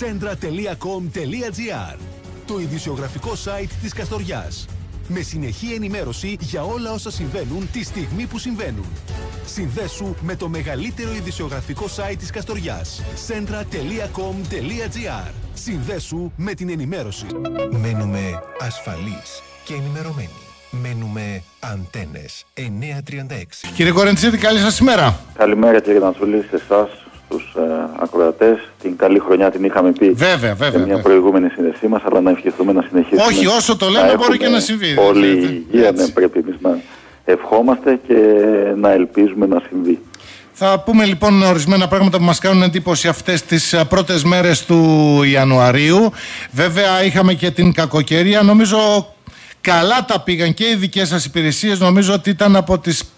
Centra.com.gr, το ειδησιογραφικό site της Καστοριάς. Με συνεχή ενημέρωση για όλα όσα συμβαίνουν τη στιγμή που συμβαίνουν. Συνδέσου με το μεγαλύτερο ειδησιογραφικό site της Καστοριάς. Centra.com.gr. Συνδέσου με την ενημέρωση. Μένουμε ασφαλείς και ενημερωμένοι. Μένουμε Αντένες 936. Κύριε Κορεντσίδη, καλή σας ημέρα. Καλημέρα κύριε Νατσούλη, σε εσάς, στους ακροατές. Την καλή χρονιά την είχαμε πει σε μια προηγούμενη σύνδεσή μας, αλλά να ευχηθούμε να συνεχίσουμε. Όχι, όσο το λέμε μπορεί και να συμβεί. Όλη η υγεία, ναι, πρέπει εμείς να ευχόμαστε και να ελπίζουμε να συμβεί. Θα πούμε λοιπόν ορισμένα πράγματα που μας κάνουν εντύπωση αυτές τις πρώτες μέρες του Ιανουαρίου. Βέβαια είχαμε και την κακοκαιρία, νομίζω καλά τα πήγαν και οι δικές σας υπηρεσίες. Νομίζω ότι ήταν από τις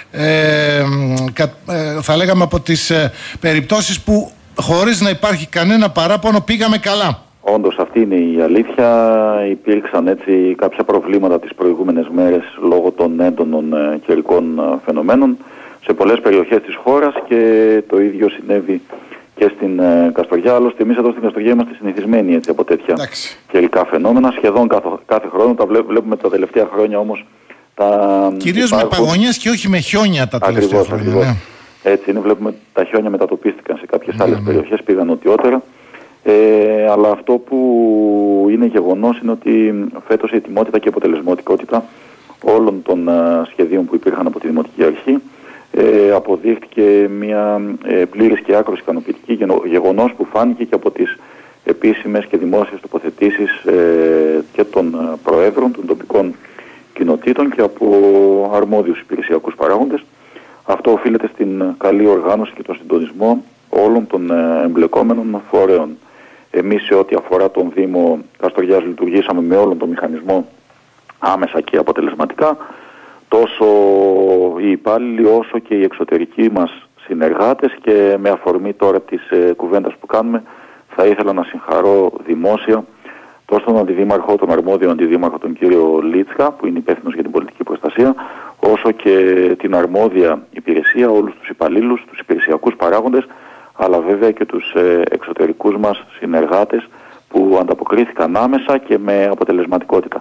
θα λέγαμε από τις περιπτώσεις που χωρίς να υπάρχει κανένα παράπονο πήγαμε καλά. Όντως αυτή είναι η αλήθεια. Υπήρξαν έτσι κάποια προβλήματα τις προηγούμενες μέρες λόγω των έντονων καιρικών φαινομένων σε πολλές περιοχές της χώρας και το ίδιο συνέβη και στην Καστοριά. Άλλωστε εμείς εδώ στην Καστοριά είμαστε συνηθισμένοι έτσι, από τέτοια καιρικά φαινόμενα. Σχεδόν κάθε χρόνο, τα βλέπουμε τα τελευταία χρόνια όμως. Κυρίως με παγωνιές και όχι με χιόνια τα τελευταία χρόνια. Ακριβώς. Ναι. Έτσι είναι, βλέπουμε τα χιόνια μετατοπίστηκαν σε κάποιες άλλες περιοχές, πήγαν νοτιότερα. Αλλά αυτό που είναι γεγονός είναι ότι φέτος η ετοιμότητα και η αποτελεσματικότητα όλων των σχεδίων που υπήρχαν από τη Δημοτική Αρχή αποδείχτηκε μια πλήρης και άκρως ικανοποιητική γεγονός που φάνηκε και από τις επίσημες και δημόσιες τοποθετήσεις και των προέδρων των τοπικών κοινοτήτων και από αρμόδιους υπηρεσιακούς παράγοντες. Αυτό οφείλεται στην καλή οργάνωση και τον συντονισμό όλων των εμπλεκόμενων φορέων. Εμείς σε ό,τι αφορά τον Δήμο Καστοριάς λειτουργήσαμε με όλον τον μηχανισμό άμεσα και αποτελεσματικά. Τόσο οι υπάλληλοι όσο και οι εξωτερικοί μας συνεργάτες, και με αφορμή τώρα της κουβέντας που κάνουμε θα ήθελα να συγχαρώ δημόσια τόσο τον Αντιδήμαρχο, τον αρμόδιο Αντιδήμαρχο, τον κύριο Λίτσκα, που είναι υπεύθυνος για την πολιτική προστασία, όσο και την αρμόδια υπηρεσία, όλους τους υπαλλήλους, τους υπηρεσιακούς παράγοντες, αλλά βέβαια και τους εξωτερικούς μας συνεργάτες που ανταποκρίθηκαν άμεσα και με αποτελεσματικότητα.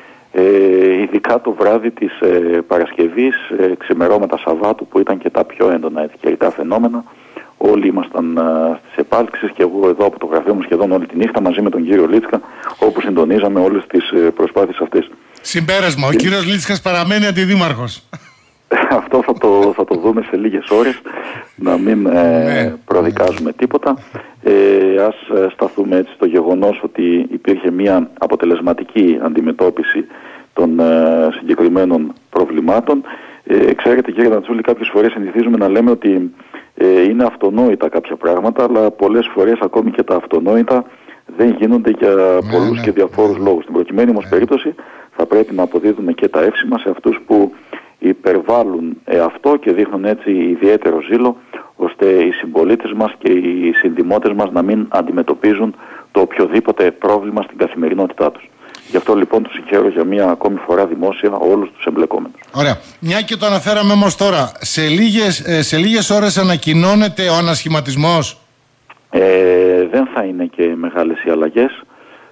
Ειδικά το βράδυ της Παρασκευής, ξημερώματα Σαββάτου, που ήταν και τα πιο έντονα καιρικά φαινόμενα, όλοι ήμασταν στις επάλξεις και εγώ εδώ από το γραφείο μου σχεδόν όλη τη νύχτα μαζί με τον κύριο Λίτσκα, όπου συντονίζαμε όλες τις προσπάθειες αυτές. Συμπέρασμα, ο κύριος Λίτσκας παραμένει αντιδήμαρχος. Αυτό θα το δούμε σε λίγες ώρες, να μην προδικάζουμε τίποτα. Ας σταθούμε έτσι στο γεγονός ότι υπήρχε μια αποτελεσματική αντιμετώπιση των συγκεκριμένων προβλημάτων. Ξέρετε κύριε Νατσούλη, κάποιες φορές συνηθίζουμε να λέμε ότι είναι αυτονόητα κάποια πράγματα, αλλά πολλές φορές ακόμη και τα αυτονόητα δεν γίνονται για πολλούς και διαφόρους λόγους. Στην προκειμένη όμως περίπτωση θα πρέπει να αποδίδουμε και τα εύσημα σε αυτούς που υπερβάλλουν αυτό και δείχνουν έτσι ιδιαίτερο ζήλο, ώστε οι συμπολίτες μας και οι συνδημότες μας να μην αντιμετωπίζουν το οποιοδήποτε πρόβλημα στην καθημερινότητά τους. Γι' αυτό λοιπόν τους συγχαίρω για μία ακόμη φορά δημόσια όλους τους εμπλεκόμενους. Ωραία. Μια και το αναφέραμε όμως τώρα, σε λίγες ώρες ανακοινώνεται ο ανασχηματισμός. Δεν θα είναι και μεγάλες οι αλλαγές.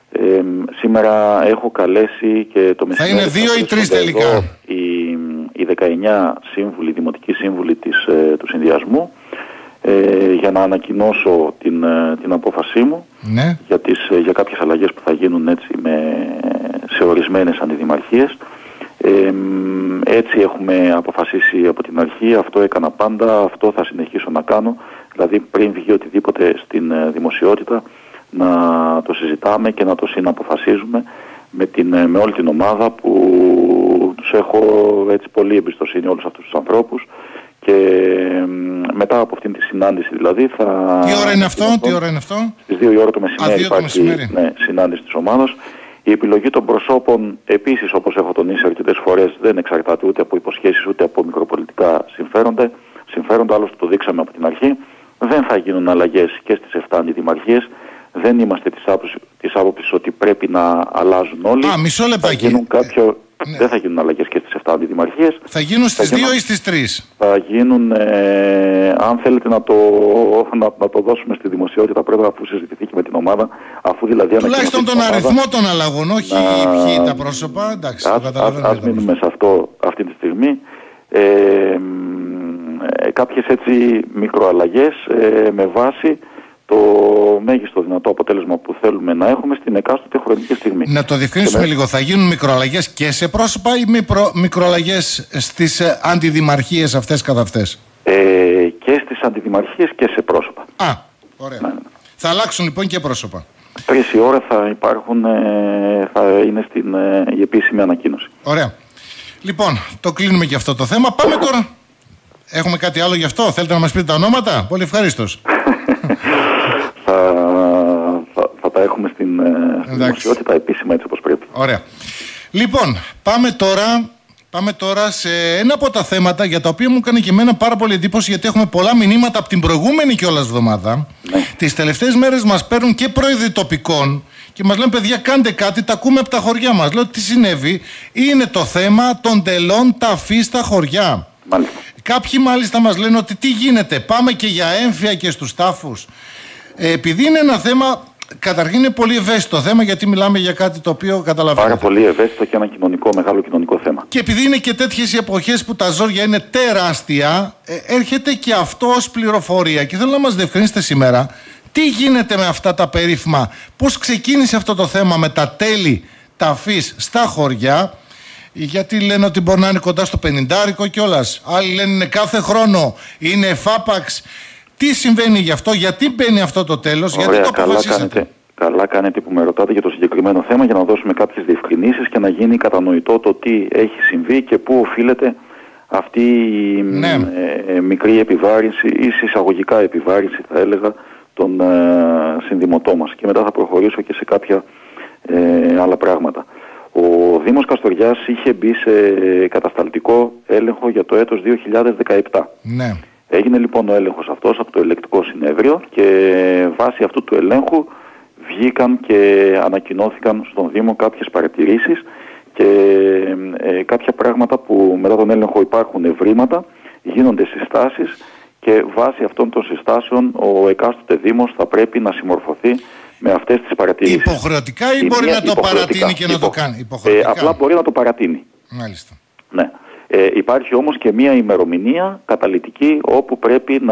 Σήμερα έχω καλέσει και το μεσημέρι. Θα είναι 2 ή 3 τελικά. Οι 19 σύμβουλοι, δημοτικοί σύμβουλοι του συνδυασμού, για να ανακοινώσω την απόφασή μου για κάποιες αλλαγές που θα γίνουν έτσι σε ορισμένες αντιδημαρχίες. Έτσι έχουμε αποφασίσει από την αρχή, αυτό έκανα πάντα, αυτό θα συνεχίσω να κάνω, δηλαδή πριν βγει οτιδήποτε στην δημοσιότητα να το συζητάμε και να το συναποφασίζουμε με όλη την ομάδα που τους έχω έτσι πολύ εμπιστοσύνη, όλους αυτούς τους ανθρώπους, και μετά από αυτήν τη συνάντηση δηλαδή θα... Τι ώρα είναι αυτό? Στις 2 η ώρα το μεσημέρι υπάρχει συνάντηση της ομάδας. Η επιλογή των προσώπων επίσης, όπως έχω τονίσει αρκετές φορές, δεν εξαρτάται ούτε από υποσχέσεις ούτε από μικροπολιτικά συμφέροντα, άλλωστε το δείξαμε από την αρχή. Δεν θα γίνουν αλλαγές και στις 7 αντιδημαρχίες. Δεν είμαστε της άποψης ότι πρέπει να αλλάζουν όλοι. Μισό λεπτάκι. Δεν θα γίνουν αλλαγές και στις 7 αντιδημαρχίες. Θα γίνουν στις 2 ή στις 3? Θα γίνουν, αν θέλετε να το δώσουμε στη δημοσιότητα, πρέπει αφού συζητηθεί και με την ομάδα, αφού δηλαδή τουλάχιστον τον αριθμό των αλλαγών, όχι ποιοι τα πρόσωπα. Εντάξει, ας μείνουμε σε αυτό αυτή τη στιγμή. Κάποιες έτσι μικροαλλαγές με βάση το μέγιστο δυνατό αποτέλεσμα που θέλουμε να έχουμε στην εκάστοτε χρονική στιγμή. Να το διευκρινίσουμε λίγο. Θα γίνουν μικροαλλαγές και σε πρόσωπα ή μικροαλλαγές στις αντιδημαρχίες αυτές καθ' αυτές? Και στις αντιδημαρχίες και σε πρόσωπα. Ωραία. Ναι. Θα αλλάξουν λοιπόν και πρόσωπα. 3 η ώρα θα υπάρχουν, θα είναι η επίσημη ανακοίνωση. Ωραία. Λοιπόν, το κλείνουμε και αυτό το θέμα. Πάμε τώρα. Έχουμε κάτι άλλο γι' αυτό? Θέλετε να μας πείτε τα ονόματα? Πολύ ευχαρίστως. Θα τα έχουμε στην δημοσιότητα επίσημα, έτσι όπως πρέπει. Ωραία. Λοιπόν, πάμε τώρα σε ένα από τα θέματα για τα οποία μου έκανε και εμένα πάρα πολύ εντύπωση, γιατί έχουμε πολλά μηνύματα από την προηγούμενη κιόλας εβδομάδα. Ναι. Τις τελευταίες μέρες μας παίρνουν και προειδητοπικών και μας λένε, παιδιά, κάντε κάτι, τα ακούμε από τα χωριά μας. Λέω, τι συνέβη? Είναι το θέμα των τελών ταφής στα χωριά. Μάλιστα. Κάποιοι μάλιστα μας λένε ότι τι γίνεται, πάμε και για έμφυα και στους τάφους. Επειδή είναι ένα θέμα, καταρχήν είναι πολύ ευαίσθητο θέμα, γιατί μιλάμε για κάτι το οποίο καταλαβαίνετε. Πάρα πολύ ευαίσθητο και ένα μεγάλο κοινωνικό θέμα. Και επειδή είναι και τέτοιες οι εποχές που τα ζόρια είναι τεράστια, έρχεται και αυτό ως πληροφορία. Και θέλω να μας διευκρινίσετε σήμερα, τι γίνεται με αυτά τα περίφημα, πώς ξεκίνησε αυτό το θέμα με τα τέλη ταφής στα χωριά? Γιατί λένε ότι μπορεί να είναι κοντά στο 50 κιόλας. Άλλοι λένε είναι κάθε χρόνο, είναι εφάπαξ. Τι συμβαίνει γι' αυτό, γιατί μπαίνει αυτό το τέλος, γιατί το αποφασίσατε? Καλά κάνετε που με ρωτάτε για το συγκεκριμένο θέμα, για να δώσουμε κάποιες διευκρινήσεις και να γίνει κατανοητό το τι έχει συμβεί και πού οφείλεται αυτή η μικρή επιβάρυνση ή συσσαγωγικά επιβάρυνση, θα έλεγα, των συνδημοτών μας. Και μετά θα προχωρήσω και σε κάποια άλλα πράγματα. Ο Δήμος Καστοριάς είχε μπει σε κατασταλτικό έλεγχο για το έτος 2017. Ναι. Έγινε λοιπόν ο έλεγχος αυτός από το ελεκτικό συνέδριο και βάσει αυτού του ελέγχου βγήκαν και ανακοινώθηκαν στον Δήμο κάποιες παρατηρήσεις και κάποια πράγματα που μετά τον έλεγχο υπάρχουν ευρήματα, γίνονται συστάσεις και βάσει αυτών των συστάσεων ο εκάστοτε Δήμος θα πρέπει να συμμορφωθεί με αυτές τις παρατηρήσεις. Υποχρεωτικά ή μπορεί να το παρατείνει και να το κάνει? Απλά μπορεί να το παρατείνει. Μάλιστα. Ναι. Υπάρχει όμως και μία ημερομηνία καταλυτική όπου πρέπει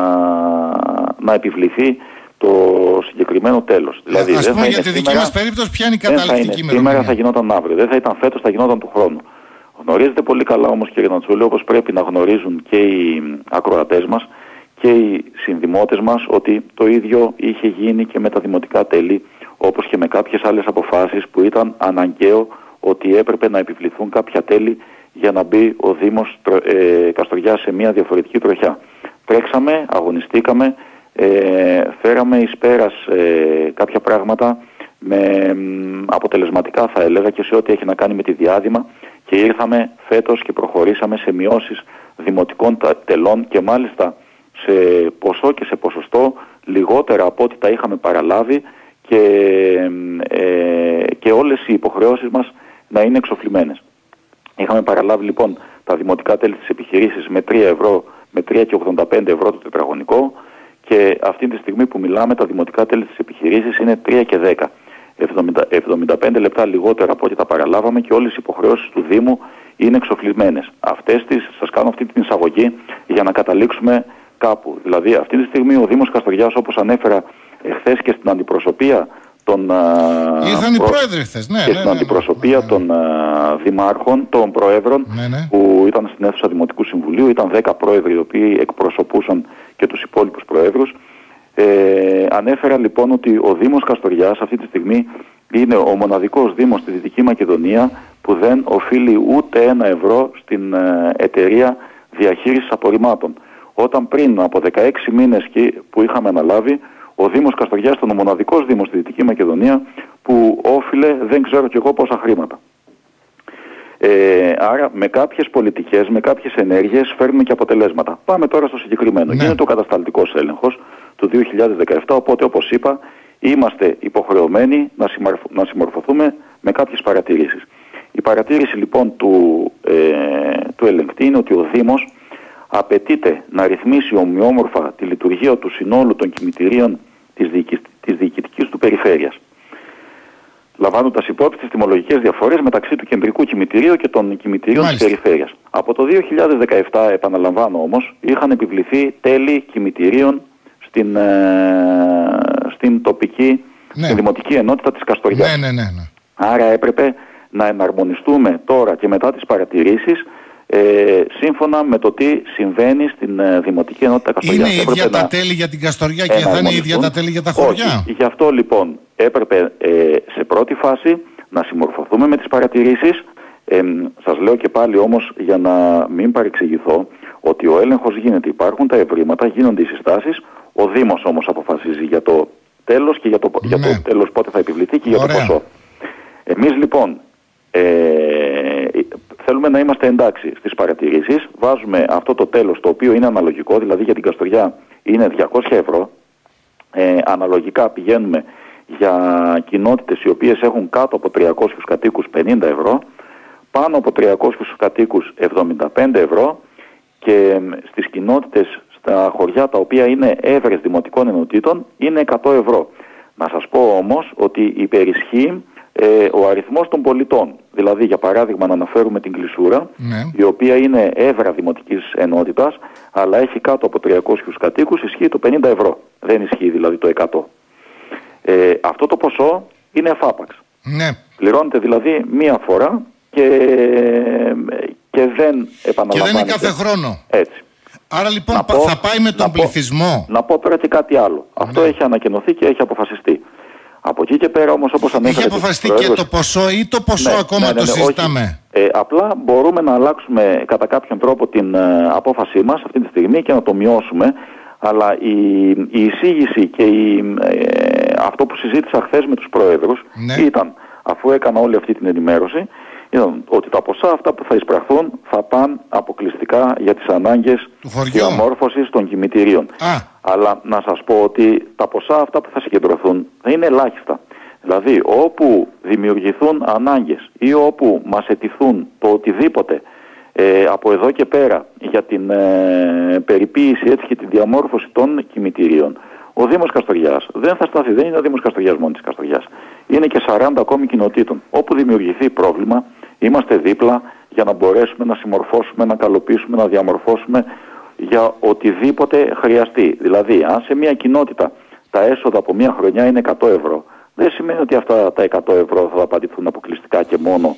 να επιβληθεί το συγκεκριμένο τέλος. Δηλαδή, ας πούμε για τη δική μας περίπτωση ποια είναι η καταλυτική ημερομηνία? Σήμερα θα γινόταν αύριο, δεν θα ήταν φέτος, θα γινόταν του χρόνου. Γνωρίζετε πολύ καλά όμως, κύριε Νατσούλη, όπως πρέπει να γνωρίζουν και οι ακροατές μας και οι συνδημότες μας, ότι το ίδιο είχε γίνει και με τα δημοτικά τέλη, όπως και με κάποιες άλλες αποφάσεις που ήταν αναγκαίο ότι έπρεπε να επιβληθούν κάποια τέλη για να μπει ο Δήμος Καστοριάς σε μια διαφορετική τροχιά. Τρέξαμε, αγωνιστήκαμε, φέραμε εις πέρας κάποια πράγματα με αποτελεσματικά, θα έλεγα, και σε ό,τι έχει να κάνει με τη διάδημα, και ήρθαμε φέτος και προχωρήσαμε σε μειώσεις δημοτικών τελών και μάλιστα σε ποσό και σε ποσοστό λιγότερα από ό,τι τα είχαμε παραλάβει και όλες οι υποχρεώσεις μας να είναι εξοφλημένες. Είχαμε παραλάβει λοιπόν τα δημοτικά τέλη της επιχειρήσης με 3,85 ευρώ το τετραγωνικό και αυτή τη στιγμή που μιλάμε τα δημοτικά τέλη της επιχειρήσης είναι 3,10. 75 λεπτά λιγότερα από ό,τι τα παραλάβαμε και όλες οι υποχρεώσεις του Δήμου είναι εξοφλημένες. Σας κάνω αυτή την εισαγωγή για να καταλήξουμε κάπου. Δηλαδή αυτή τη στιγμή ο Δήμος Καστοριάς, όπως ανέφερα εχθές και στην αντιπροσωπεία ήρθαν οι πρόεδροι χθες, και στην αντιπροσωπεία των δημάρχων, των προέδρων που ήταν στην αίθουσα Δημοτικού Συμβουλίου, ήταν 10 πρόεδροι οι οποίοι εκπροσωπούσαν και τους υπόλοιπους προέδρους. Ανέφερα λοιπόν ότι ο Δήμος Καστοριάς αυτή τη στιγμή είναι ο μοναδικός Δήμος στη Δυτική Μακεδονία που δεν οφείλει ούτε 1 ευρώ στην εταιρεία διαχείρισης απορριμμάτων. Όταν πριν από 16 μήνες που είχαμε αναλάβει, ο Δήμος Καστοριάς ήταν ο μοναδικός Δήμος στη Δυτική Μακεδονία που όφιλε δεν ξέρω κι εγώ πόσα χρήματα. Άρα με κάποιες πολιτικές, με κάποιες ενέργειες φέρνουμε και αποτελέσματα. Πάμε τώρα στο συγκεκριμένο. Γίνεται ο κατασταλτικός έλεγχος του 2017, οπότε όπως είπα είμαστε υποχρεωμένοι να συμμορφωθούμε με κάποιες παρατηρήσεις. Οι Η παρατήρηση λοιπόν του ελεγκτή είναι ότι ο Δήμος απαιτείται να ρυθμίσει ομοιόμορφα τη λειτουργία του συνόλου των κημητηρίων της διοικητικής του περιφέρειας, λαμβάνοντας υπόψη τις τιμολογικές διαφορές μεταξύ του κεντρικού κημητηρίου και των κημητηρίων της περιφέρειας. Από το 2017, επαναλαμβάνω όμως, είχαν επιβληθεί τέλη κημητηρίων στην τοπική, στην δημοτική ενότητα της Καστοριάς. Ναι. Άρα έπρεπε να εναρμονιστούμε τώρα και μετά τις παρατηρήσεις σύμφωνα με το τι συμβαίνει στην Δημοτική Ενότητα Καστοριάς. Είναι ίδια τα τέλη για την Καστοριά και θα είναι ίδια τα τέλη για τα χωριά? Όχι. Γι' αυτό λοιπόν έπρεπε σε πρώτη φάση να συμμορφωθούμε με τις παρατηρήσεις. Σας λέω και πάλι όμως, για να μην παρεξηγηθώ, ότι ο έλεγχος γίνεται, υπάρχουν τα ευρήματα, γίνονται οι συστάσεις, ο Δήμος όμως αποφασίζει για το τέλος και για το τέλος πότε θα επιβληθεί και για το ποσό. Εμείς λοιπόν θέλουμε να είμαστε εντάξει στις παρατηρήσεις, βάζουμε αυτό το τέλος το οποίο είναι αναλογικό, δηλαδή για την Καστοριά είναι 200 ευρώ, αναλογικά πηγαίνουμε για κοινότητες οι οποίες έχουν κάτω από 300 κατοίκους 50 ευρώ, πάνω από 300 κατοίκους 75 ευρώ και στις κοινότητες, στα χωριά τα οποία είναι έβρες δημοτικών ενωτήτων είναι 100 ευρώ. Να σας πω όμως ότι υπερισχύει ο αριθμός των πολιτών. Δηλαδή, για παράδειγμα, να αναφέρουμε την Κλεισούρα, η οποία είναι έβρα δημοτικής ενότητας, αλλά έχει κάτω από 300 κατοίκους, ισχύει το 50 ευρώ. Δεν ισχύει δηλαδή το 100. Αυτό το ποσό είναι εφάπαξ. Πληρώνεται δηλαδή μία φορά και δεν επαναλαμβάνεται. Και δεν είναι κάθε χρόνο. Έτσι. Άρα λοιπόν θα πάει με τον πληθυσμό. Να πω τώρα και κάτι άλλο. Αυτό έχει ανακοινωθεί και έχει αποφασιστεί. Από εκεί και πέρα όμως, όπως ανέφερε... Έχει αποφασιστεί και το ποσό ή το ποσό ακόμα το συζητάμε? Απλά μπορούμε να αλλάξουμε κατά κάποιον τρόπο την απόφασή μας αυτή τη στιγμή και να το μειώσουμε. Αλλά η εισήγηση και αυτό που συζήτησα χθες με τους προέδρους ήταν, αφού έκανα όλη αυτή την ενημέρωση, ήταν ότι τα ποσά αυτά που θα εισπραχθούν θα πάνε αποκλειστικά για τις ανάγκες διαμόρφωσης των κημητηρίων. Αλλά να σας πω ότι τα ποσά αυτά που θα συγκεντρωθούν θα είναι ελάχιστα. Δηλαδή όπου δημιουργηθούν ανάγκες ή όπου μας αιτηθούν το οτιδήποτε από εδώ και πέρα για την περιποίηση έτσι και τη διαμόρφωση των κημητηρίων, ο Δήμος Καστοριάς δεν θα σταθεί, δεν είναι ο Δήμος Καστοριάς μόνο της Καστοριάς. Είναι και 40 ακόμη κοινοτήτων. Όπου δημιουργηθεί πρόβλημα, είμαστε δίπλα για να μπορέσουμε να συμμορφώσουμε, να καλοποιήσουμε, να διαμορφώσουμε για οτιδήποτε χρειαστεί. Δηλαδή, αν σε μια κοινότητα τα έσοδα από μια χρονιά είναι 100 ευρώ, δεν σημαίνει ότι αυτά τα 100 ευρώ θα δαπανηθούν αποκλειστικά και μόνο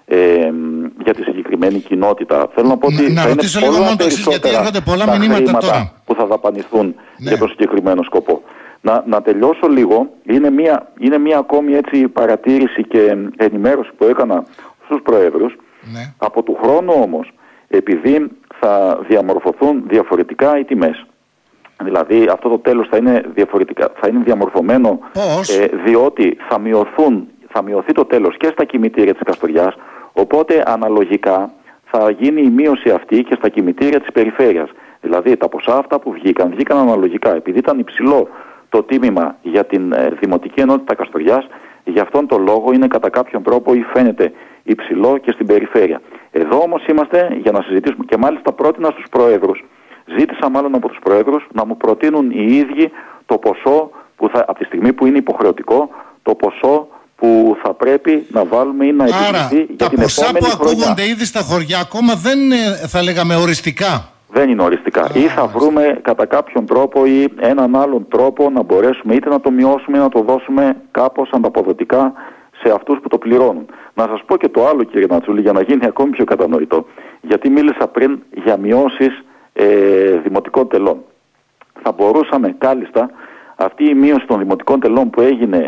για τη συγκεκριμένη κοινότητα. Θέλω να πω ότι να ρωτήσω λίγο μόνο το εξής, γιατί έρχονται πολλά μηνύματα τώρα που θα δαπανηθούν για το συγκεκριμένο σκοπό. Να τελειώσω λίγο. Είναι μια ακόμη έτσι παρατήρηση και ενημέρωση που έκανα στους προέδρους. Από του χρόνου όμως, επειδή θα διαμορφωθούν διαφορετικά οι τιμές, δηλαδή αυτό το τέλος θα είναι διαμορφωμένο διότι θα μειωθεί το τέλος και στα κημητήρια της Καστοριάς, οπότε αναλογικά θα γίνει η μείωση αυτή και στα κημητήρια της περιφέρειας. Δηλαδή τα ποσά αυτά που βγήκαν αναλογικά. Επειδή ήταν υψηλό το τίμημα για την Δημοτική Ενότητα Καστοριάς, γι' αυτόν τον λόγο είναι κατά κάποιον τρόπο ή φαίνεται υψηλό και στην περιφέρεια. Εδώ όμως είμαστε για να συζητήσουμε και μάλιστα πρότεινα στους προέδρους. Ζήτησα μάλλον από τους προέδρους να μου προτείνουν οι ίδιοι το ποσό που από τη στιγμή που είναι υποχρεωτικό, το ποσό που θα πρέπει να βάλουμε ή να επιβληθεί για την επόμενη χρονιά. Τα ποσά που ακούγονται ήδη στα χωριά ακόμα δεν είναι, θα λέγαμε, οριστικά. Δεν είναι οριστικά. Ή θα βρούμε κατά κάποιον τρόπο ή έναν άλλον τρόπο να μπορέσουμε είτε να το μειώσουμε ή να το δώσουμε κάπως ανταποδοτικά σε αυτούς που το πληρώνουν. Να σας πω και το άλλο, κύριε Νατσούλη, για να γίνει ακόμη πιο κατανοητό. Γιατί μίλησα πριν για μειώσεις δημοτικών τελών. Θα μπορούσαμε κάλλιστα αυτή η μείωση των δημοτικών τελών που έγινε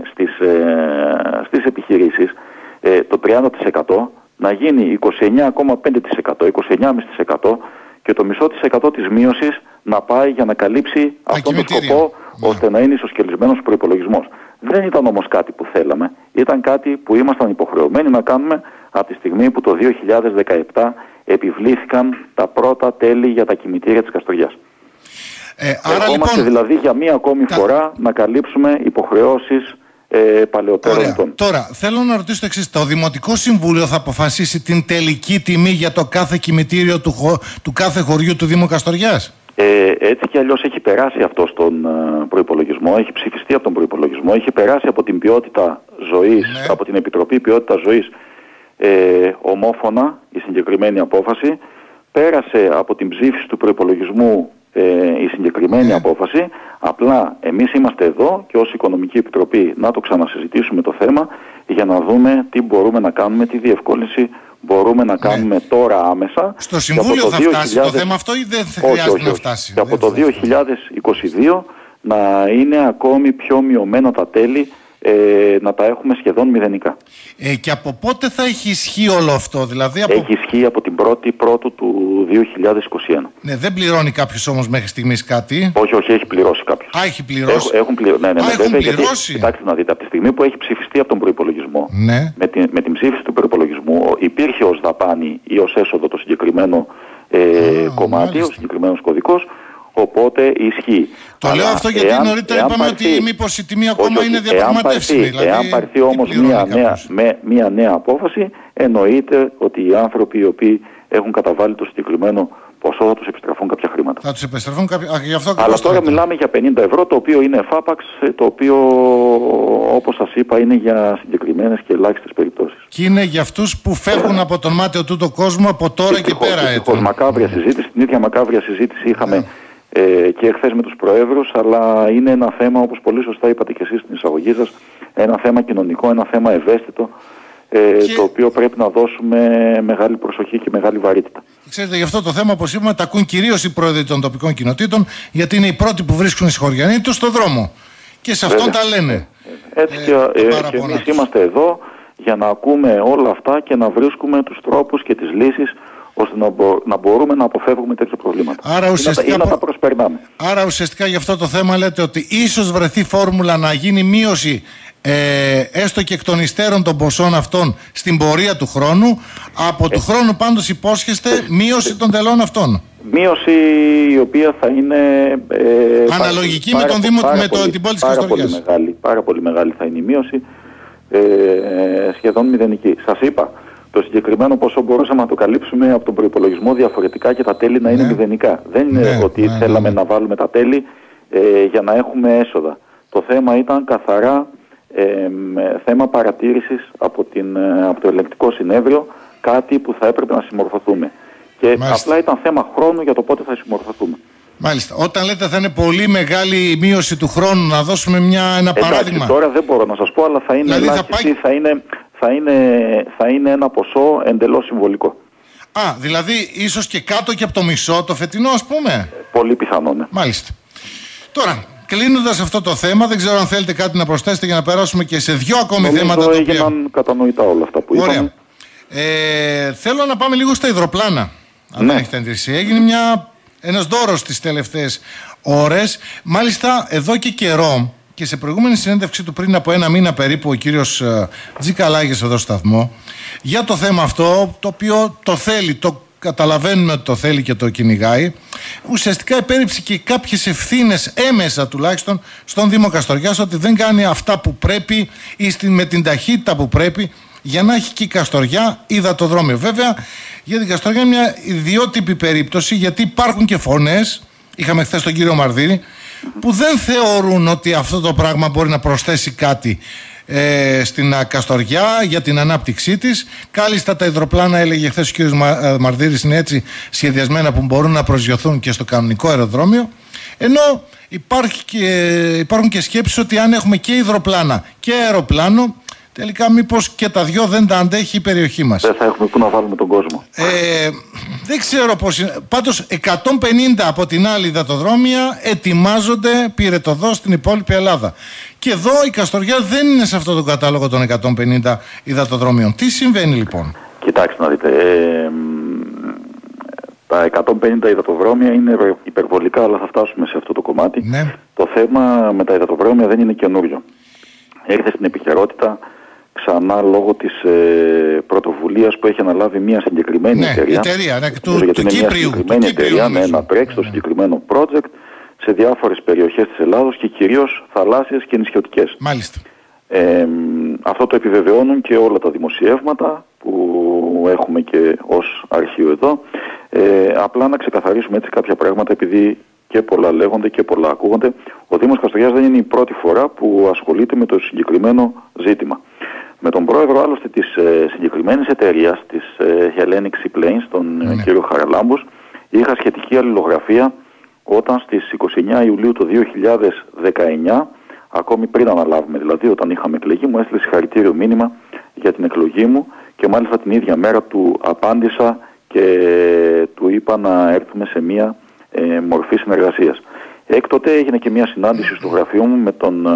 στις επιχειρήσεις, το 30% να γίνει 29,5%, 29,5% και το μισό της εκατό της μείωσης να πάει για να καλύψει αυτόν τον σκοπό, ώστε να είναι ισοσκελισμένος προϋπολογισμός. Δεν ήταν όμως κάτι που θέλαμε, ήταν κάτι που ήμασταν υποχρεωμένοι να κάνουμε από τη στιγμή που το 2017 επιβλήθηκαν τα πρώτα τέλη για τα κημητήρια της Καστοριάς. Άρα λοιπόν, δηλαδή για μία ακόμη φορά να καλύψουμε υποχρεώσεις παλαιότερων ετών. Τώρα, θέλω να ρωτήσω το εξής. Το Δημοτικό Συμβούλιο θα αποφασίσει την τελική τιμή για το κάθε κημητήριο του κάθε χωριού του Δήμου Καστοριάς? Έτσι κι αλλιώς έχει περάσει αυτό στον προϋπολογισμό, έχει ψηφιστεί από τον προϋπολογισμό, έχει περάσει από την ποιότητα ζωής, από την Επιτροπή Ποιότητας Ζωής ομόφωνα η συγκεκριμένη απόφαση, πέρασε από την ψήφιση του προϋπολογισμού η συγκεκριμένη απόφαση. Απλά εμείς είμαστε εδώ και ως Οικονομική Επιτροπή να το ξανασυζητήσουμε το θέμα για να δούμε τι μπορούμε να κάνουμε, τι διευκόλυνση μπορούμε να κάνουμε τώρα άμεσα. Στο Συμβούλιο θα φτάσει το θέμα αυτό ή δεν χρειάζεται να φτάσει? Και από το 2022 να είναι ακόμη πιο μειωμένα τα τέλη, να τα έχουμε σχεδόν μηδενικά. Και από πότε θα έχει ισχύ όλο αυτό? Δηλαδή έχει ισχύ από την 1η Πρώτου του 2021. Ναι, δεν πληρώνει κάποιος όμως μέχρι στιγμής κάτι? Όχι, έχει πληρώσει κάποιος. Έχει πληρώσει. Έχουν πληρώσει. Έχουν πληρώσει. Κοιτάξτε να δείτε, από τη στιγμή που έχει ψηφιστεί από τον προϋπολογισμό, με την ψήφιση του προϋπολογισμού υπήρχε ως δαπάνη ή ως έσοδο το συγκεκριμένο κομμάτι, ο συγκεκριμένος κωδικός. Οπότε ισχύει. Το λέω αυτό γιατί νωρίτερα είπαμε ότι μήπως η τιμή ακόμα είναι διαπραγματεύσιμη. Εάν πάρθει όμως μια νέα απόφαση, εννοείται ότι οι άνθρωποι οι οποίοι έχουν καταβάλει το συγκεκριμένο ποσό θα τους επιστραφούν κάποια χρήματα. Θα τους επιστραφούν κάποια. Αλλά τώρα μιλάμε για 50 ευρώ, το οποίο είναι εφάπαξ, το οποίο όπως σας είπα είναι για συγκεκριμένες και ελάχιστες περιπτώσεις. Και είναι για αυτούς που φεύγουν από τον μάταιο τούτο κόσμο από τώρα και πέρα. Μακάβρια συζήτηση, την ίδια μακάβρια συζήτηση είχαμε και εχθές με τους προέδρους, αλλά είναι ένα θέμα, όπως πολύ σωστά είπατε και εσείς στην εισαγωγή σας, ένα θέμα κοινωνικό, ένα θέμα ευαίσθητο, το οποίο πρέπει να δώσουμε μεγάλη προσοχή και μεγάλη βαρύτητα. Ξέρετε, γι' αυτό το θέμα, όπως είπαμε, τα ακούν κυρίως οι πρόεδροι των τοπικών κοινοτήτων, γιατί είναι οι πρώτοι που βρίσκουν οι συγχωριανοί τους στον δρόμο. Και σε αυτόν τα λένε. Έτσι και εμείς είμαστε εδώ για να ακούμε όλα αυτά και να βρίσκουμε τους τρόπους και τις λύσεις ώστε να μπορούμε να αποφεύγουμε τέτοια προβλήματα. Ή να τα προσπερνάμε. Άρα ουσιαστικά για αυτό το θέμα λέτε ότι ίσως βρεθεί φόρμουλα να γίνει μείωση έστω και εκ των υστέρων των ποσών αυτών στην πορεία του χρόνου. Από του χρόνου πάντως υπόσχεστε μείωση των τελών αυτών. Μείωση η οποία θα είναι αναλογική με τον Δήμο, την πόλη της Καστοριάς. Πάρα πολύ μεγάλη θα είναι η μείωση, σχεδόν μηδενική. Σας είπα, το συγκεκριμένο ποσό μπορούσαμε να το καλύψουμε από τον προϋπολογισμό διαφορετικά και τα τέλη να είναι μηδενικά. Δεν είναι ότι θέλαμε να βάλουμε τα τέλη για να έχουμε έσοδα. Το θέμα ήταν καθαρά θέμα παρατήρησης από το ελεγκτικό συνέδριο, κάτι που θα έπρεπε να συμμορφωθούμε. Και απλά ήταν θέμα χρόνου για το πότε θα συμμορφωθούμε. Μάλιστα. Όταν λέτε θα είναι πολύ μεγάλη η μείωση του χρόνου, να δώσουμε ένα παράδειγμα. Τώρα δεν μπορώ να σας πω, αλλά θα είναι δηλαδή θα είναι ένα ποσό εντελώς συμβολικό. Δηλαδή ίσως και κάτω και από το μισό το φετινό, ας πούμε. Πολύ πιθανό, ναι. Μάλιστα. Τώρα, κλείνοντας αυτό το θέμα, δεν ξέρω αν θέλετε κάτι να προσθέσετε για να περάσουμε και σε δύο ακόμη θέματα. Νομίζω έγιναν κατανοητά όλα αυτά που είπαμε. Θέλω να πάμε λίγο στα υδροπλάνα. Αν δεν έχετε αντίρρηση. Έγινε ένας δώρος τις τελευταίες ώρες. Μάλιστα εδώ και καιρό και σε προηγούμενη συνέντευξη του πριν από ένα μήνα περίπου ο κύριος Τζικαλάγης εδώ στο σταθμό για το θέμα αυτό, το οποίο το θέλει, το καταλαβαίνουμε ότι το θέλει και το κυνηγάει, ουσιαστικά επέριψε και κάποιες ευθύνες έμεσα τουλάχιστον στον Δήμο Καστοριάς ότι δεν κάνει αυτά που πρέπει ή με την ταχύτητα που πρέπει για να έχει και η Καστοριά υδατοδρόμιο. Βέβαια, για την Καστοριά είναι μια ιδιότυπη περίπτωση, γιατί υπάρχουν και φωνές, είχαμε χθες τον κύριο Μαρδίρη, που δεν θεωρούν ότι αυτό το πράγμα μπορεί να προσθέσει κάτι στην Καστοριά για την ανάπτυξή της. Κάλλιστα τα υδροπλάνα, έλεγε χθες ο κύριος Μαρδίρης, είναι έτσι σχεδιασμένα που μπορούν να προσγειωθούν και στο κανονικό αεροδρόμιο. Ενώ υπάρχουν και σκέψεις ότι αν έχουμε και υδροπλάνα και αεροπλάνο, τελικά μήπως και τα δυο δεν τα αντέχει η περιοχή μας. Δεν θα έχουμε πού να βάλουμε τον κόσμο. Δεν ξέρω πώς είναι. Πάντως 150 από την άλλη υδατοδρόμια ετοιμάζονται πυρετοδός στην υπόλοιπη Ελλάδα. Και εδώ η Καστοριά δεν είναι σε αυτό το κατάλογο των 150 υδατοδρομίων. Τι συμβαίνει λοιπόν? Κοιτάξτε να δείτε. Τα 150 υδατοδρόμια είναι υπερβολικά, αλλά θα φτάσουμε σε αυτό το κομμάτι. Ναι. Το θέμα με τα υδατοδρόμια δεν είναι καινούριο. Έρχεται στην επικαιρότητα ξανά λόγω της πρωτοβουλίας που έχει αναλάβει μια συγκεκριμένη εταιρεία. Του Κύπριου. Να τρέξει στο συγκεκριμένο project σε διάφορες περιοχές της Ελλάδος και κυρίως θαλάσσιες και νησιωτικές. Μάλιστα. Αυτό το επιβεβαιώνουν και όλα τα δημοσιεύματα που έχουμε και ως αρχείο εδώ. Απλά να ξεκαθαρίσουμε έτσι κάποια πράγματα, επειδή και πολλά λέγονται και πολλά ακούγονται. Ο Δήμος Καστοριάς δεν είναι η πρώτη φορά που ασχολείται με το συγκεκριμένο ζήτημα. Με τον πρόεδρο άλλωστε της συγκεκριμένης εταιρείας, της Hellenic Seaplanes, τον κύριο Χαραλάμπους, είχα σχετική αλληλογραφία όταν στις 29 Ιουλίου του 2019, ακόμη πριν αναλάβουμε, δηλαδή όταν είχαμε εκλεγεί, μου έστειλε συγχαρητήριο μήνυμα για την εκλογή μου και μάλιστα την ίδια μέρα του απάντησα και του είπα να έρθουμε σε μία μορφή συνεργασίας. Έκτοτε έγινε και μια συνάντηση στο γραφείο μου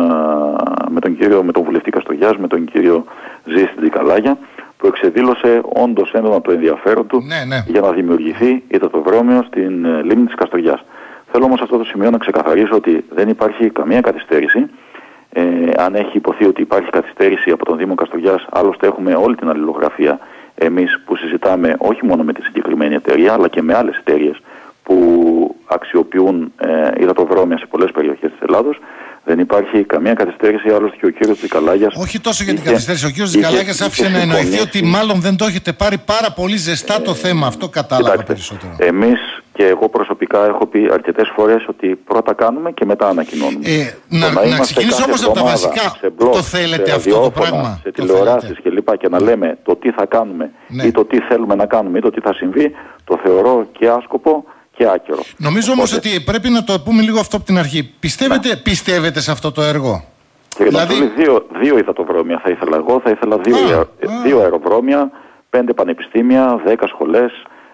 με τον βουλευτή Καστοριάς, με τον κύριο Ζήση Τζικαλάγια, που εξεδήλωσε όντως έντονα το ενδιαφέρον του για να δημιουργηθεί υδατοβρόμιο στην λίμνη της Καστοριάς. Θέλω όμως αυτό το σημείο να ξεκαθαρίσω ότι δεν υπάρχει καμία καθυστέρηση. Αν έχει υποθεί ότι υπάρχει καθυστέρηση από τον Δήμο Καστοριάς, άλλωστε έχουμε όλη την αλληλογραφία εμείς που συζητάμε όχι μόνο με τη συγκεκριμένη εταιρεία, αλλά και με άλλες εταιρείες που αξιοποιούν υδατοβρόμια σε πολλές περιοχές της Ελλάδος. Δεν υπάρχει καμία καθυστέρηση, άλλωστε και ο κύριος Τζικαλάγιας. Όχι τόσο για την καθυστέρηση. Ο κύριος Τζικαλάγιας άφησε να εννοηθεί ότι μάλλον δεν το έχετε πάρει πάρα πολύ ζεστά το θέμα. Αυτό κατάλαβα περισσότερο. Εμείς και εγώ προσωπικά έχω πει αρκετές φορές ότι πρώτα κάνουμε και μετά ανακοινώνουμε. Να ξεκινήσω όμως από τα βασικά. Το θέλετε αυτό το πράγμα? Σε τηλεοράσεις κλπ. Και να λέμε το τι θα κάνουμε ή το τι θέλουμε να κάνουμε ή το τι θα συμβεί, το θεωρώ και άσκοπο και άκυρο. Νομίζω όμως ότι πρέπει να το πούμε λίγο αυτό από την αρχή. Πιστεύετε σε αυτό το έργο? Κύριε Μαντσούλη, δύο υδατοβρόμια θα ήθελα εγώ. Θα ήθελα δύο αεροδρόμια, 5 πανεπιστήμια, 10 σχολές.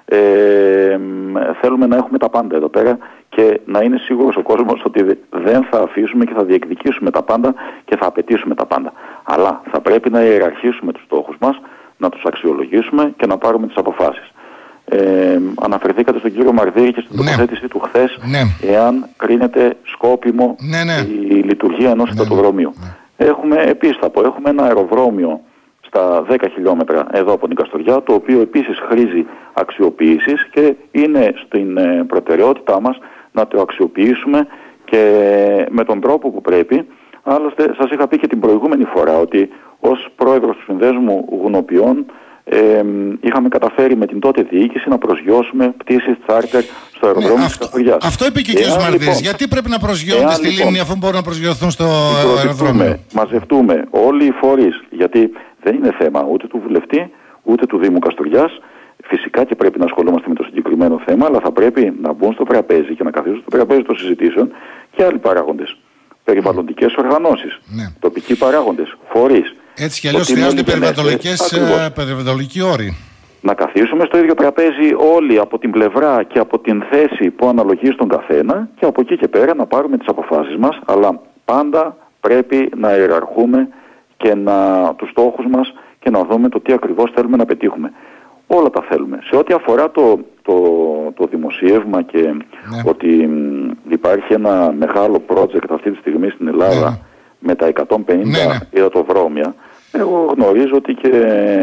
Θέλουμε να έχουμε τα πάντα εδώ πέρα και να είναι σίγουρος ο κόσμος ότι δεν θα αφήσουμε και θα διεκδικήσουμε τα πάντα και θα απαιτήσουμε τα πάντα. Αλλά θα πρέπει να ιεραρχήσουμε τους στόχους μας, να τους αξιολογήσουμε και να πάρουμε τις αποφάσεις. Αναφερθήκατε στον κύριο Μαρδίρη και στην τοποθέτησή του χθες, εάν κρίνεται σκόπιμο η λειτουργία ενός υδατοβρομίου. Έχουμε επίσης έχουμε ένα αεροδρόμιο στα 10 χιλιόμετρα εδώ από την Καστοριά, το οποίο επίσης χρήζει αξιοποίησης και είναι στην προτεραιότητά μας να το αξιοποιήσουμε και με τον τρόπο που πρέπει. Άλλωστε σας είχα πει και την προηγούμενη φορά ότι ως πρόεδρος του Συνδέσμου Γουνοποιών είχαμε καταφέρει με την τότε διοίκηση να προσγειώσουμε πτήσεις τσάρτερ στο αεροδρόμιο της Καστοριάς. Αυτό είπε και ο κ. Μαρδίρης. Γιατί πρέπει να προσγειώνται στη λίμνη αφού μπορούν να προσγειωθούν στο αεροδρόμιο? Μαζευτούμε όλοι οι φορείς, γιατί δεν είναι θέμα ούτε του βουλευτή ούτε του Δήμου Καστοριάς. Φυσικά και πρέπει να ασχολούμαστε με το συγκεκριμένο θέμα, αλλά θα πρέπει να μπουν στο τραπέζι και να καθίσουν στο τραπέζι των συζητήσεων και άλλοι παράγοντες. Περιβαλλοντικές οργανώσεις, τοπικοί παράγοντες, φορείς. Έτσι κι αλλιώς χρειάζονται περιβαλλοντικοί όροι. Να καθίσουμε στο ίδιο τραπέζι όλοι από την πλευρά και από την θέση που αναλογεί στον καθένα και από εκεί και πέρα να πάρουμε τις αποφάσεις μας, αλλά πάντα πρέπει να ιεραρχούμε και τους στόχους μας και να δούμε το τι ακριβώς θέλουμε να πετύχουμε. Όλα τα θέλουμε. Σε ό,τι αφορά το δημοσίευμα και ότι υπάρχει ένα μεγάλο project αυτή τη στιγμή στην Ελλάδα με τα 150 υδατοβρόμια, εγώ γνωρίζω ότι και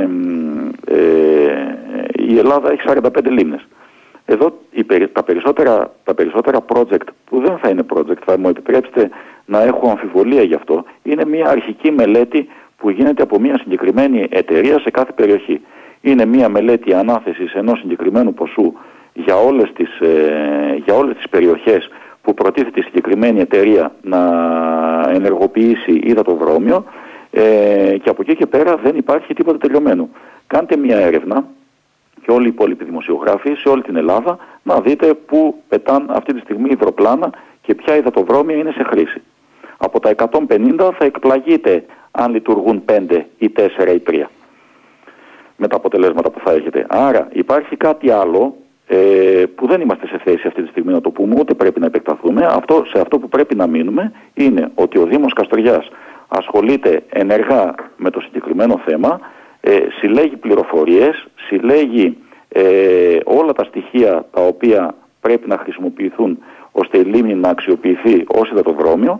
η Ελλάδα έχει 45 λίμνες. Εδώ τα περισσότερα project που δεν θα είναι project, θα μου επιτρέψετε να έχω αμφιβολία γι' αυτό, είναι μια αρχική μελέτη που γίνεται από μια συγκεκριμένη εταιρεία σε κάθε περιοχή. Είναι μια μελέτη ανάθεσης ενός συγκεκριμένου ποσού για όλες τις περιοχές που προτίθεται η συγκεκριμένη εταιρεία να ενεργοποιήσει υδατοβρόμιο και από εκεί και πέρα δεν υπάρχει τίποτα τελειωμένο. Κάντε μια έρευνα και όλοι οι υπόλοιποι δημοσιογράφοι σε όλη την Ελλάδα να δείτε πού πετάν αυτή τη στιγμή υδροπλάνα και ποια υδατοβρόμια είναι σε χρήση. Από τα 150 θα εκπλαγείτε αν λειτουργούν 5 ή 4 ή 3 με τα αποτελέσματα που θα έχετε. Άρα υπάρχει κάτι άλλο που δεν είμαστε σε θέση αυτή τη στιγμή να το πούμε, ούτε πρέπει να επεκταθούμε. Σε αυτό που πρέπει να μείνουμε είναι ότι ο Δήμος Καστοριάς ασχολείται ενεργά με το συγκεκριμένο θέμα, συλλέγει πληροφορίες, συλλέγει όλα τα στοιχεία τα οποία πρέπει να χρησιμοποιηθούν ώστε η λίμνη να αξιοποιηθεί ως υδατοβρόμιο.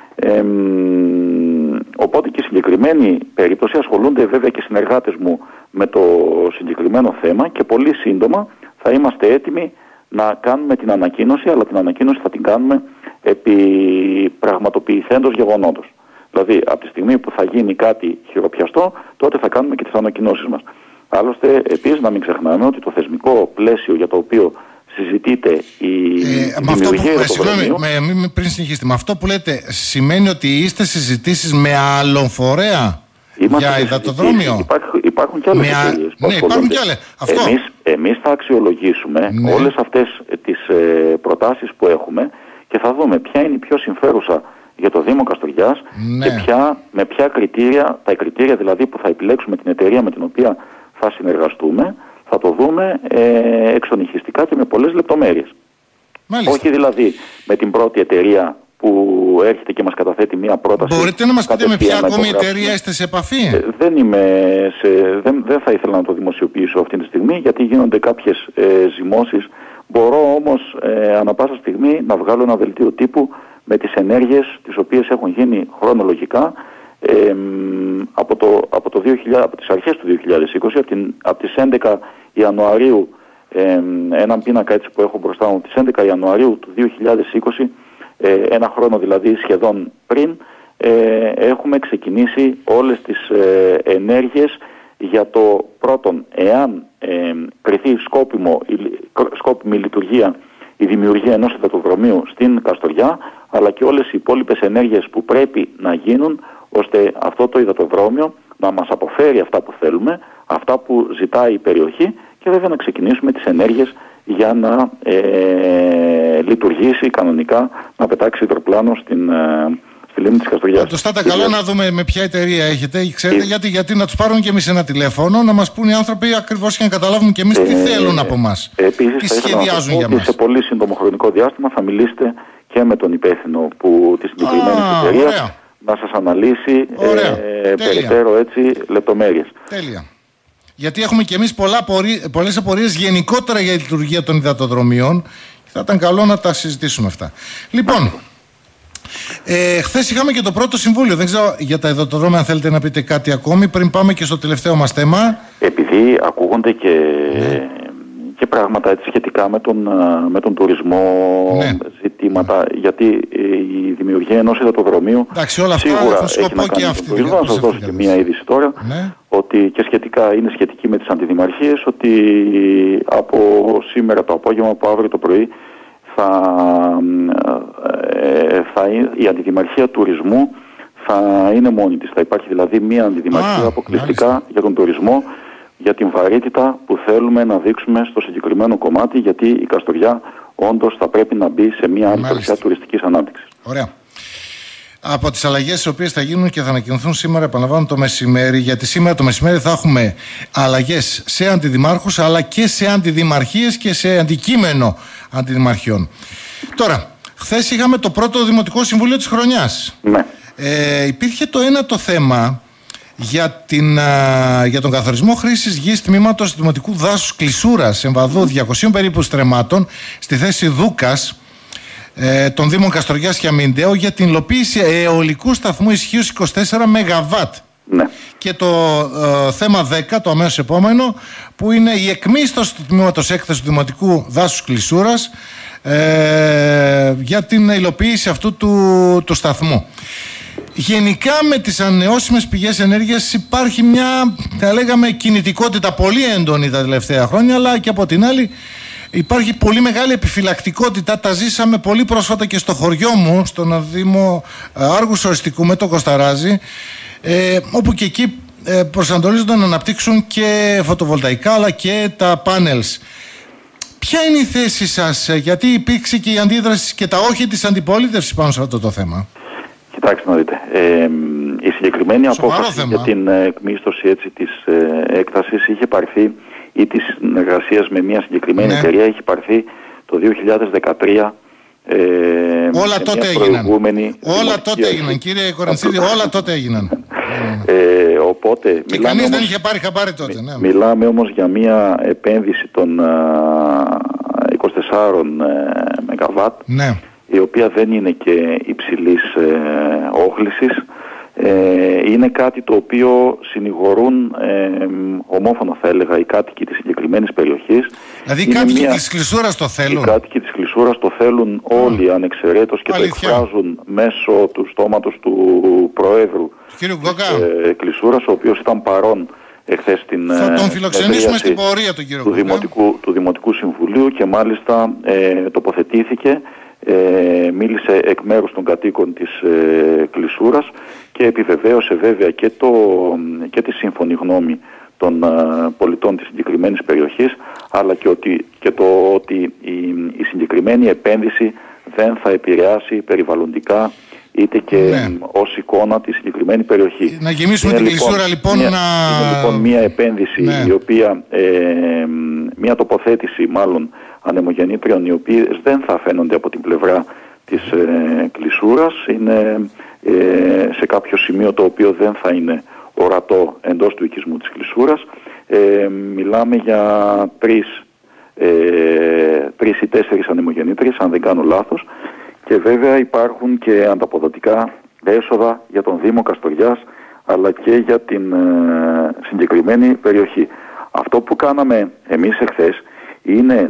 Οπότε και η συγκεκριμένη περίπτωση ασχολούνται βέβαια και συνεργάτες μου με το συγκεκριμένο θέμα και πολύ σύντομα θα είμαστε έτοιμοι να κάνουμε την ανακοίνωση, αλλά την ανακοίνωση θα την κάνουμε επί πραγματοποιηθέντος γεγονότος. Δηλαδή, από τη στιγμή που θα γίνει κάτι χειροπιαστό, τότε θα κάνουμε και τις ανακοινώσεις μας. Άλλωστε, επίσης, να μην ξεχνάμε ότι το θεσμικό πλαίσιο για το οποίο συζητείται η δημιουργία υδατοδρομίου... Πριν συνεχίσετε, με αυτό που λέτε, σημαίνει ότι είστε συζητήσεις με άλλον φορέα για υδατοδρόμιο? Υπάρχουν και άλλες εταιρείες. Ναι, υπάρχουν και άλλες. Εμείς θα αξιολογήσουμε όλες αυτές τις προτάσεις που έχουμε και θα δούμε ποια είναι η πιο συμφέρουσα για το Δήμο Καστοριάς και με ποια κριτήρια, τα κριτήρια δηλαδή που θα επιλέξουμε την εταιρεία με την οποία θα συνεργαστούμε, θα το δούμε εξονυχιστικά και με πολλές λεπτομέρειες. Μάλιστα. Όχι δηλαδή με την πρώτη εταιρεία που έρχεται και μας καταθέτει μία πρόταση. Μπορείτε να μας πείτε με ποια ακόμη εταιρεία είστε σε επαφή? Δεν θα ήθελα να το δημοσιοποιήσω αυτή τη στιγμή, γιατί γίνονται κάποιες ζυμώσεις. Μπορώ όμως ανά πάσα στιγμή να βγάλω ένα δελτίο τύπου με τις ενέργειες τις οποίες έχουν γίνει χρονολογικά από τις αρχές του 2020, από τις 11 Ιανουαρίου, έναν πίνακα έτσι που έχω μπροστά μου, τις 11 Ιανουαρίου του 2020, ένα χρόνο δηλαδή σχεδόν πριν, έχουμε ξεκινήσει όλες τις ενέργειες για το πρώτον, εάν κριθεί σκόπιμη λειτουργία η δημιουργία ενός υδατοδρομίου στην Καστοριά, αλλά και όλες οι υπόλοιπες ενέργειες που πρέπει να γίνουν ώστε αυτό το υδατοδρόμιο να μας αποφέρει αυτά που θέλουμε, αυτά που ζητάει η περιοχή, και βέβαια να ξεκινήσουμε τις ενέργειες για να λειτουργήσει κανονικά, να πετάξει υδροπλάνο στη λίμνη της Καστοριάς. Τους θα ήταν καλό να δούμε με ποια εταιρεία έχετε, ξέρετε, γιατί να τους πάρουν και εμείς ένα τηλέφωνο, να μας πούν οι άνθρωποι ακριβώς και να καταλάβουν και εμείς τι θέλουν από εμάς, τι σχεδιάζουν για μας. Σε πολύ σύντομο χρονικό διάστημα θα μιλήσετε και με τον υπεύθυνο της συγκεκριμένης εταιρείας να σας αναλύσει περαιτέρω λεπτομέρειες. Τέλεια. Γιατί έχουμε και εμείς πολλές απορίες γενικότερα για τη λειτουργία των υδατοδρομίων και θα ήταν καλό να τα συζητήσουμε αυτά. Λοιπόν, χθες είχαμε και το πρώτο συμβούλιο. Δεν ξέρω για τα υδατοδρόμια αν θέλετε να πείτε κάτι ακόμη πριν πάμε και στο τελευταίο μας θέμα. Επειδή ακούγονται και πράγματα έτσι σχετικά με τον τουρισμό, ζητήματα, γιατί η δημιουργία ενός υδατοδρομίου σίγουρα έχει να κάνει με τον τουρισμό. Να σας δώσω και μία είδηση τώρα, ότι και είναι σχετική με τις αντιδημαρχίες, ότι από σήμερα το απόγευμα, από αύριο το πρωί, η αντιδημαρχία τουρισμού θα είναι μόνη της. Θα υπάρχει δηλαδή μία αντιδημαρχία αποκλειστικά για τον τουρισμό, για την βαρύτητα που θέλουμε να δείξουμε στο συγκεκριμένο κομμάτι, γιατί η Καστοριά όντως θα πρέπει να μπει σε μια άλλη τροχιά τουριστικής ανάπτυξης. Ωραία. Από τις αλλαγές τις οποίες θα γίνουν και θα ανακοινωθούν σήμερα, επαναλαμβάνω, το μεσημέρι, γιατί σήμερα το μεσημέρι θα έχουμε αλλαγές σε αντιδημάρχους αλλά και σε αντιδημαρχίες και σε αντικείμενο αντιδημαρχιών. Τώρα, χθες είχαμε το πρώτο Δημοτικό Συμβούλιο της χρονιάς. Ναι. Υπήρχε το θέμα για τον καθορισμό χρήσης γης τμήματος του Δημοτικού Δάσους Κλεισούρας Εμβαδού 200 περίπου στρεμμάτων στη θέση Δούκας των Δήμων Καστοριάς και Αμυντέου για την υλοποίηση αιωλικού σταθμού ισχύως 24 ΜΒ. Ναι. Και το θέμα 10, το αμέσως επόμενο, που είναι η εκμίσθωση του τμήματος έκθεσης του Δημοτικού Δάσους Κλεισούρας για την υλοποίηση αυτού του σταθμού. Γενικά με τις ανανεώσιμες πηγές ενέργειας υπάρχει μια, θα λέγαμε, κινητικότητα πολύ έντονη τα τελευταία χρόνια, αλλά και από την άλλη υπάρχει πολύ μεγάλη επιφυλακτικότητα. Τα ζήσαμε πολύ πρόσφατα και στο χωριό μου, στον Δήμο Άργους Οριστικού με το Κοσταράζι, όπου και εκεί προσανατολίζονται να αναπτύξουν και φωτοβολταϊκά αλλά και τα πάνελς. Ποια είναι η θέση σας, γιατί υπήρξε και η αντίδραση και τα όχι της αντιπολίτευσης πάνω σε αυτό το θέμα? Κοιτάξτε να δείτε, η συγκεκριμένη απόφαση για την εκμίσθωση της έκτασης είχε πάρθει, ή της συνεργασίας με μια συγκεκριμένη εταιρεία είχε πάρθει το 2013. Όλα τότε έγιναν. Όλα τότε έγιναν, κύριε Κοραντσίδη, όλα τότε έγιναν. Οπότε, και κανείς δεν είχε πάρει χαμπάρι τότε. Μιλάμε όμως για μια επένδυση των 24 ΜΒ, η οποία δεν είναι και υψηλής όχλησης. Είναι κάτι το οποίο συνηγορούν ομόφωνα, θα έλεγα, οι κάτοικοι της συγκεκριμένης περιοχής. Δηλαδή οι κάτοικοι της Κλεισούρας το θέλουν. Οι κάτοικοι της Κλεισούρας το θέλουν όλοι ανεξαιρέτως και Αλήθεια. το εκφράζουν μέσω του στόματος του Προέδρου της Κλεισούρας, ο οποίος ήταν παρόν εχθές στην θα τον φιλοξενήσουμε στην πορεία τον κύριο του Δημοτικού Συμβουλίου και μάλιστα τοποθετήθηκε, μίλησε εκ μέρους των κατοίκων της Κλεισούρας και επιβεβαίωσε βέβαια και τη σύμφωνη γνώμη των πολιτών της συγκεκριμένης περιοχής, αλλά και το ότι η συγκεκριμένη επένδυση δεν θα επηρεάσει περιβαλλοντικά είτε και ως εικόνα τη συγκεκριμένη περιοχή. Να γεμίσουμε την Κλεισούρα λοιπόν είναι λοιπόν μια επένδυση η οποία, μια τοποθέτηση μάλλον ανεμογεννήτριων οι οποίες δεν θα φαίνονται από την πλευρά της Κλεισούρας, είναι σε κάποιο σημείο το οποίο δεν θα είναι ορατό εντός του οικισμού της Κλεισούρας. Μιλάμε για 3 ή 4 ανεμογεννήτριες, αν δεν κάνω λάθος, και βέβαια υπάρχουν και ανταποδοτικά έσοδα για τον Δήμο Καστοριάς αλλά και για την συγκεκριμένη περιοχή. Αυτό που κάναμε εμείς εχθές είναι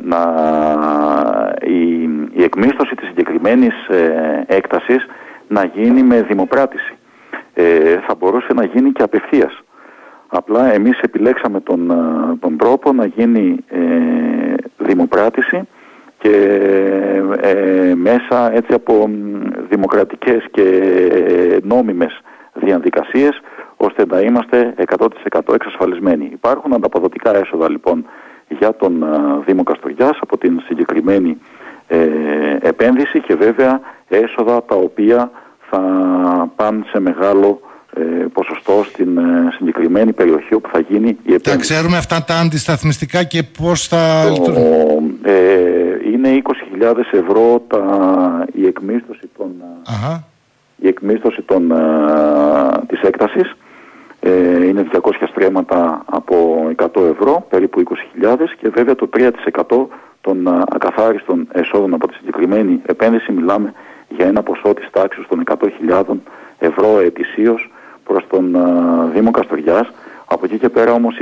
η εκμίσθωση της συγκεκριμένης έκτασης να γίνει με δημοπράτηση. Θα μπορούσε να γίνει και απευθείας. Απλά εμείς επιλέξαμε τον τρόπο να γίνει δημοπράτηση και μέσα έτσι από δημοκρατικές και νόμιμες διαδικασίες ώστε να είμαστε 100% εξασφαλισμένοι. Υπάρχουν ανταποδοτικά έσοδα λοιπόν για τον Δήμο Καστοριάς από την συγκεκριμένη επένδυση και βέβαια έσοδα τα οποία θα πάνε σε μεγάλο ποσοστό στην συγκεκριμένη περιοχή όπου θα γίνει η επένδυση. Τα ξέρουμε αυτά τα αντισταθμιστικά και πώς θα λειτουργούν? Είναι 20.000 ευρώ η εκμίσθωση της έκτασης. Είναι 200 στρέμματα από 100 ευρώ, περίπου 20.000, και βέβαια το 3% των ακαθάριστων εσόδων από τη συγκεκριμένη επένδυση, μιλάμε για ένα ποσό της τάξης των 100.000 ευρώ ετησίως προς τον Δήμο Καστοριάς. Από εκεί και πέρα όμως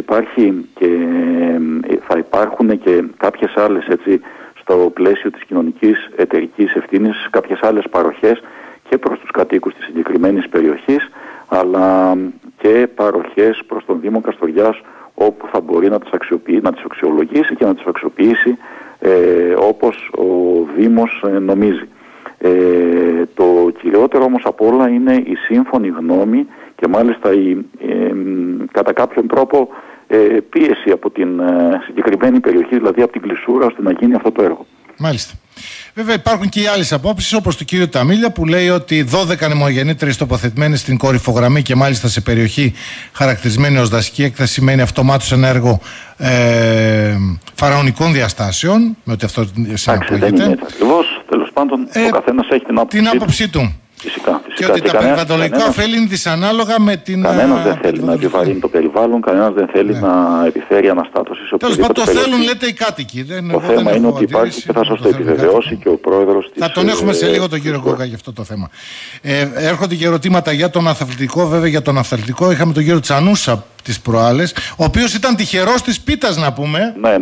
θα υπάρχουν και κάποιες άλλες, έτσι, στο πλαίσιο της κοινωνικής εταιρικής ευθύνης, κάποιες άλλες παροχές και προς τους κατοίκους της συγκεκριμένης περιοχής, αλλά και παροχές προς τον Δήμο Καστοριάς, όπου θα μπορεί να τις αξιολογήσει και να τις αξιοποιήσει όπως ο Δήμος νομίζει. Το κυριότερο όμως από όλα είναι η σύμφωνη γνώμη και μάλιστα κατά κάποιον τρόπο πίεση από την συγκεκριμένη περιοχή, δηλαδή από την Κλεισούρα, ώστε να γίνει αυτό το έργο. Μάλιστα. Βέβαια υπάρχουν και οι άλλες απόψεις, όπως του κύριου Ταμίλια, που λέει ότι 12 ανεμογεννήτριες τοποθετημένες στην κορυφογραμμή και μάλιστα σε περιοχή χαρακτηρισμένη ως δασική έκταση σημαίνει αυτομάτως ένα έργο φαραωνικών διαστάσεων, με ότι αυτό συνεπάγεται. Δεν είναι ακριβώς, τέλος πάντων ο καθένας έχει την άποψή του. Φυσικά. Και ότι τα περιβαλλοντικά ωφέλη είναι δυσανάλογα με την... Κανένας δεν θέλει να επιβαρύνει το περιβάλλον, κανένας δεν θέλει να επιφέρει αναστάτωση σε οποιοδήποτε περιοχή. Το θέλουν, λέτε, οι κάτοικοι. Το θέμα είναι ότι υπάρχει και θα σας το επιβεβαιώσει και ο πρόεδρος της... Θα τον έχουμε σε λίγο τον κύριο Γκόγκα για αυτό το θέμα. Έρχονται και ερωτήματα για τον αυθαλτικό. Βέβαια για τον αυθαλτικό είχαμε τον κύριο Τσανούσα τις προάλλες, ο οποίος ήταν τυχερός της πίτας, να πούμε. Ναι.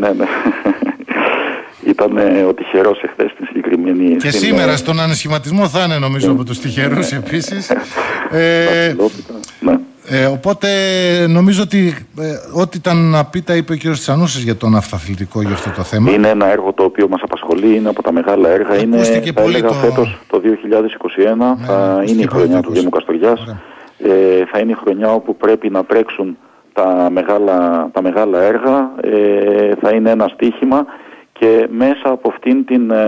Ήταν ο τυχερός εχθές στην συγκεκριμένη... Και σήμερα στον ανεσχηματισμό θα είναι, νομίζω, από τους τυχερούς επίσης. Οπότε νομίζω ότι ό,τι ήταν να πει τα είπε ο κύριος Τσανούσης για τον αυθαθλητικό για αυτό το θέμα. Είναι ένα έργο το οποίο μας απασχολεί, είναι από τα μεγάλα έργα. Θα έλεγα φέτος το 2021 θα είναι η χρονιά του Δήμου Καστοριάς. Θα είναι η χρονιά όπου πρέπει να τρέξουν τα μεγάλα έργα. Θα είναι ένα στοίχημα. Και μέσα από αυτήν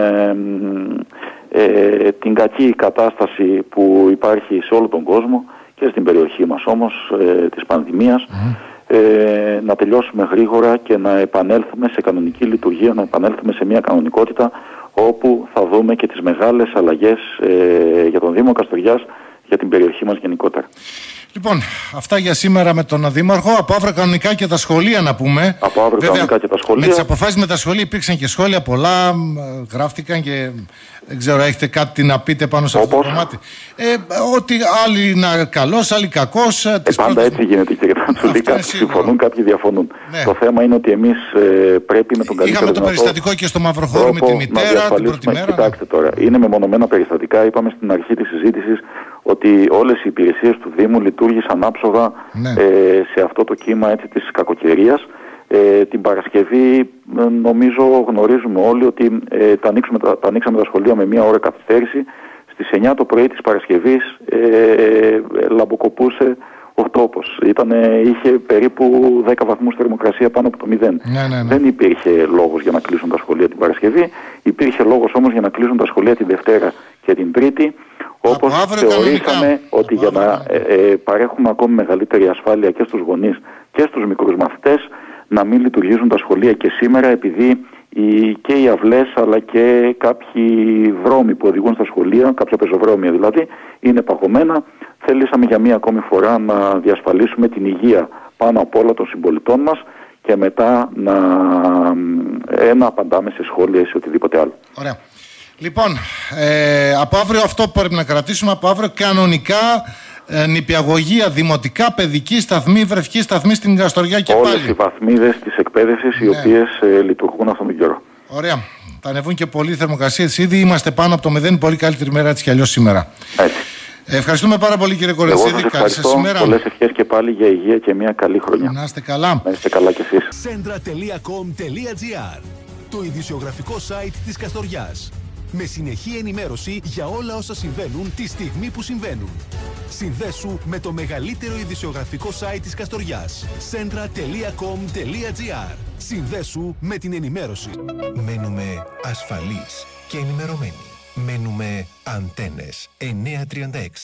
την κακή κατάσταση που υπάρχει σε όλο τον κόσμο και στην περιοχή μας όμως της πανδημίας, να τελειώσουμε γρήγορα και να επανέλθουμε σε κανονική λειτουργία, να επανέλθουμε σε μια κανονικότητα όπου θα δούμε και τις μεγάλες αλλαγές για τον Δήμο Καστοριάς, για την περιοχή μας γενικότερα. Λοιπόν, αυτά για σήμερα με τον Δήμαρχο. Από αύριο κανονικά και τα σχολεία να πούμε. Από αύριο κανονικά και τα σχολεία. Με τις αποφάσεις με τα σχολεία υπήρξαν και σχόλια πολλά, γράφτηκαν και δεν ξέρω, έχετε κάτι να πείτε πάνω σε αυτό το κομμάτι. Ότι άλλοι είναι καλός, άλλοι κακός. Πάντα έτσι γίνεται, κύριε Ταντσουλή. Κάποιοι συμφωνούν, κάποιοι διαφωνούν. Ναι. Το θέμα είναι ότι εμείς πρέπει με τον καλύτερο. Είχαμε το περιστατικό και στο Μαυροχώρο με τη μητέρα την πρώτη μέρα. Κοιτάξτε τώρα, είναι μεμονωμένα περιστατικά. Είπαμε στην αρχή της συζήτησης ότι όλες οι υπηρεσίες του Δήμου λειτουργήσαν άψογα σε αυτό το κύμα έτσι, της κακοκαιρίας. Την Παρασκευή νομίζω γνωρίζουμε όλοι ότι τα ανοίξαμε τα σχολεία με μία ώρα καθυστέρηση. Στις 9 το πρωί της Παρασκευής λαμποκοπούσε ο τόπος. Είχε περίπου 10 βαθμούς θερμοκρασία πάνω από το 0. Δεν υπήρχε λόγος για να κλείσουν τα σχολεία την Παρασκευή. Υπήρχε λόγος όμως για να κλείσουν τα σχολεία την Δευτέρα και την Τρίτη. Όπως θεωρήσαμε ότι για να παρέχουμε ακόμη μεγαλύτερη ασφάλεια και στους γονείς και στους μικρούς μαθητές, να μην λειτουργήσουν τα σχολεία και σήμερα, επειδή και οι αυλές αλλά και κάποιοι δρόμοι που οδηγούν στα σχολεία, κάποια πεζοδρόμια δηλαδή, είναι παγωμένα. Θέλησαμε για μία ακόμη φορά να διασφαλίσουμε την υγεία πάνω απ' όλα των συμπολιτών μας και μετά να απαντάμε σε σχόλια ή σε οτιδήποτε άλλο. Ωραία. Λοιπόν, από αύριο αυτό που πρέπει να κρατήσουμε, από αύριο κανονικά νηπιαγωγεία, δημοτικά, παιδική σταθμή, βρεφική σταθμή στην Καστοριά και όλες πάλι. Όλες οι βαθμίδες της εκπαίδευσης οι οποίες λειτουργούν αυτόν τον καιρό. Ωραία. Θα ανεβούν και πολλοί θερμοκρασίες. Ήδη είμαστε πάνω από το 0. Πολύ καλύτερη μέρα έτσι κι αλλιώς σήμερα. Έτσι. Ευχαριστούμε πάρα πολύ, κύριε Κορετσίδη. Καλή σας ημέρα. Πολλές ευχές και πάλι για υγεία και μια καλή χρονιά. Να είστε καλά. Να είστε καλά κι εσείς. Centra.com.gr, το ειδησιογραφικό site της Καστοριάς. Με συνεχή ενημέρωση για όλα όσα συμβαίνουν τη στιγμή που συμβαίνουν. Συνδέσου με το μεγαλύτερο ειδησιογραφικό site της Καστοριάς. Centra.com.gr. Συνδέσου με την ενημέρωση. Μένουμε ασφαλείς και ενημερωμένοι. Μένουμε Αντένες 936.